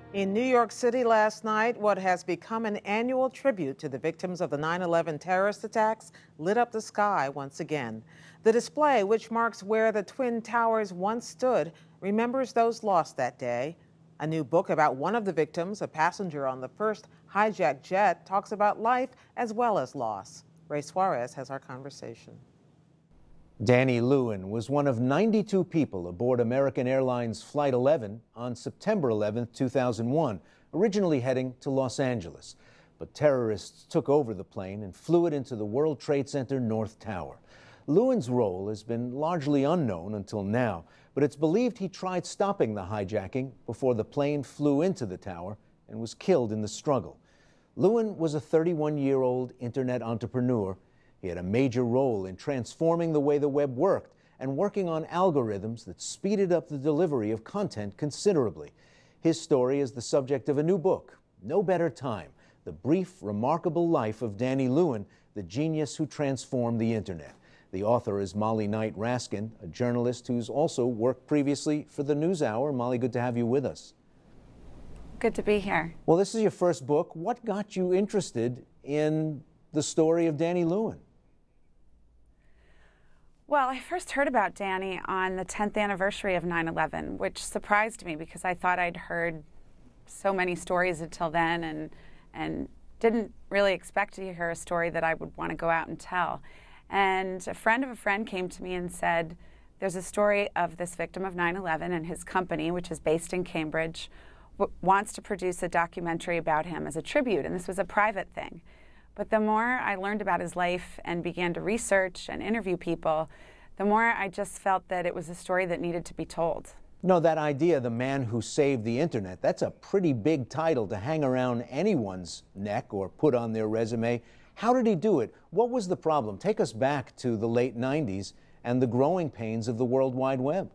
In New York City last night, what has become an annual tribute to the victims of the 9/11 terrorist attacks lit up the sky once again. The display, which marks where the Twin Towers once stood, remembers those lost that day. A new book about one of the victims, a passenger on the first hijacked jet, talks about life as well as loss. Ray Suarez has our conversation. Danny Lewin was one of 92 people aboard American Airlines Flight 11 on September 11, 2001, originally heading to Los Angeles. But terrorists took over the plane and flew it into the World Trade Center North Tower. Lewin's role has been largely unknown until now, but it's believed he tried stopping the hijacking before the plane flew into the tower and was killed in the struggle. Lewin was a 31-year-old internet entrepreneur. He had a major role in transforming the way the web worked and working on algorithms that speeded up the delivery of content considerably. His story is the subject of a new book, No Better Time: The Brief, Remarkable Life of Danny Lewin, the genius who transformed the internet. The author is Knight-Raskin, a journalist who's also worked previously for the NewsHour. Molly, good to have you with us. Good to be here. Well, this is your first book. What got you interested in the story of Danny Lewin? Well, I first heard about Danny on the 10th anniversary of 9/11, which surprised me because I thought I'd heard so many stories until then and didn't really expect to hear a story that I would want to go out and tell. And a friend of a friend came to me and said, there's a story of this victim of 9/11, and his company, which is based in Cambridge, wants to produce a documentary about him as a tribute, and this was a private thing. But the more I learned about his life and began to research and interview people, the more I just felt that it was a story that needed to be told. No, that idea, the man who saved the internet, that's a pretty big title to hang around anyone's neck or put on their resume. How did he do it? What was the problem? Take us back to the late 90s and the growing pains of the World Wide Web.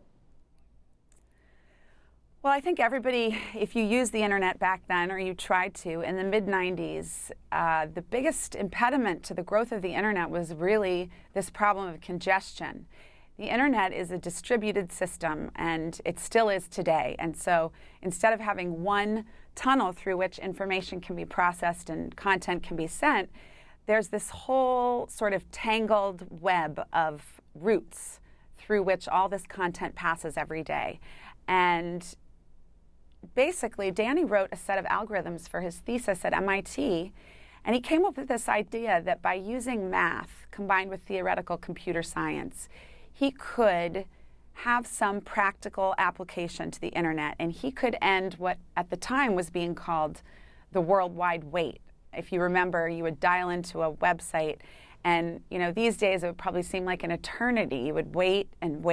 Well, I think everybody, if you used the internet back then, or you tried to, in the mid-90s, the biggest impediment to the growth of the internet was really this problem of congestion. The internet is a distributed system, and it still is today. And so instead of having one tunnel through which information can be processed and content can be sent, there's this whole sort of tangled web of routes through which all this content passes every day. And basically, Danny wrote a set of algorithms for his thesis at MIT, and he came up with this idea that by using math combined with theoretical computer science, he could have some practical application to the internet, and he could end what at the time was being called the worldwide wait. If you remember, you would dial into a website, and these days it would probably seem like an eternity. You would wait,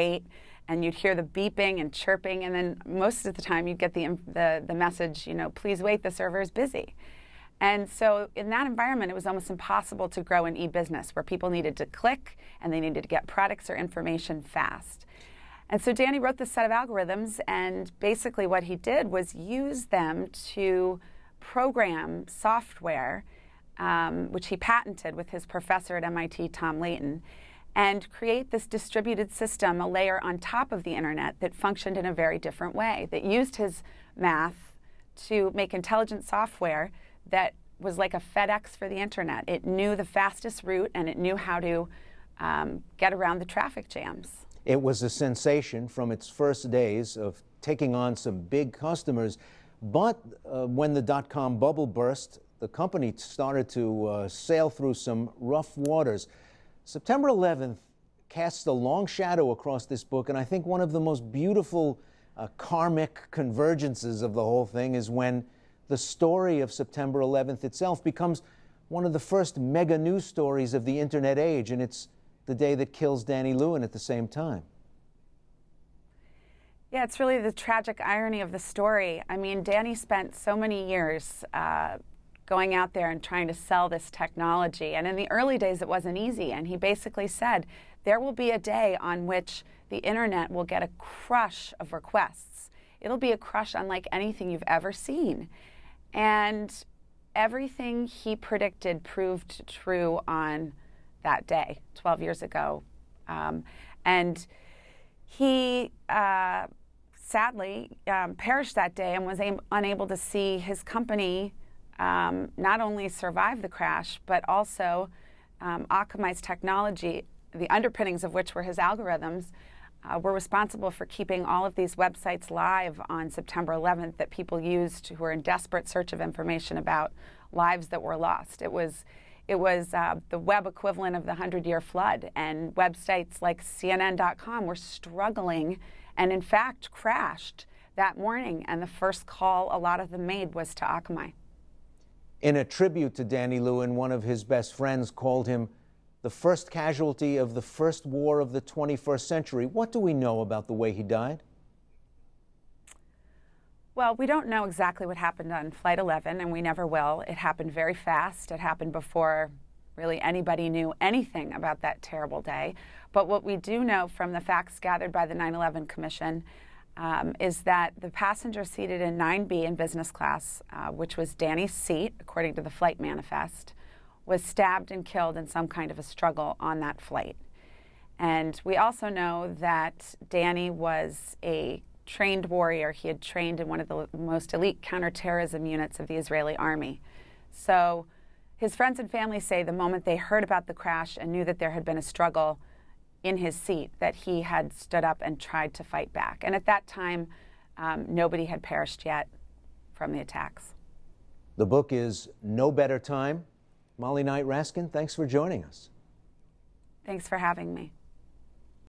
and you'd hear the beeping and chirping, and then most of the time you'd get the message, please wait, the server is busy. And so in that environment, it was almost impossible to grow an e-business where people needed to click and they needed to get products or information fast. And so Danny wrote this set of algorithms, and basically what he did was use them to program software, which he patented with his professor at MIT, Tom Layton, and create this distributed system, a layer on top of the internet that functioned in a very different way, that used his math to make intelligent software that was like a FedEx for the internet. It knew the fastest route, and it knew how to get around the traffic jams. It was a sensation from its first days of taking on some big customers, but when the dot-com bubble burst, the company started to sail through some rough waters. September 11th casts a long shadow across this book, and I think one of the most beautiful karmic convergences of the whole thing is when the story of September 11th itself becomes one of the first mega news stories of the internet age, and it's the day that kills Danny Lewin at the same time. Yeah, it's really the tragic irony of the story. I mean, Danny spent so many years going out there and trying to sell this technology. And in the early days, it wasn't easy. And he basically said, there will be a day on which the internet will get a crush of requests. It'll be a crush unlike anything you've ever seen. And everything he predicted proved true on that day, 12 years ago. And he sadly perished that day and was unable to see his company not only survive the crash, but also Akamai's technology, the underpinnings of which were his algorithms, were responsible for keeping all of these websites live on September 11th that people used who were in desperate search of information about lives that were lost. It was the web equivalent of the 100-year flood, and websites like CNN.com were struggling and, in fact, crashed that morning, and the first call a lot of them made was to Akamai. In a tribute to Danny Lewin, one of his best friends called him the first casualty of the first war of the 21st century. What do we know about the way he died? Well, we don't know exactly what happened on Flight 11, and we never will. It happened very fast. It happened before really anybody knew anything about that terrible day. But what we do know from the facts gathered by the 9/11 Commission is that the passenger seated in 9B in business class, which was Danny's seat, according to the flight manifest, was stabbed and killed in some kind of a struggle on that flight. And we also know that Danny was a trained warrior. He had trained in one of the most elite counterterrorism units of the Israeli army. So his friends and family say the moment they heard about the crash and knew that there had been a struggle in his seat, that he had stood up and tried to fight back. And at that time, nobody had perished yet from the attacks. The book is No Better Time. Molly Knight-Raskin, thanks for joining us. Thanks for having me.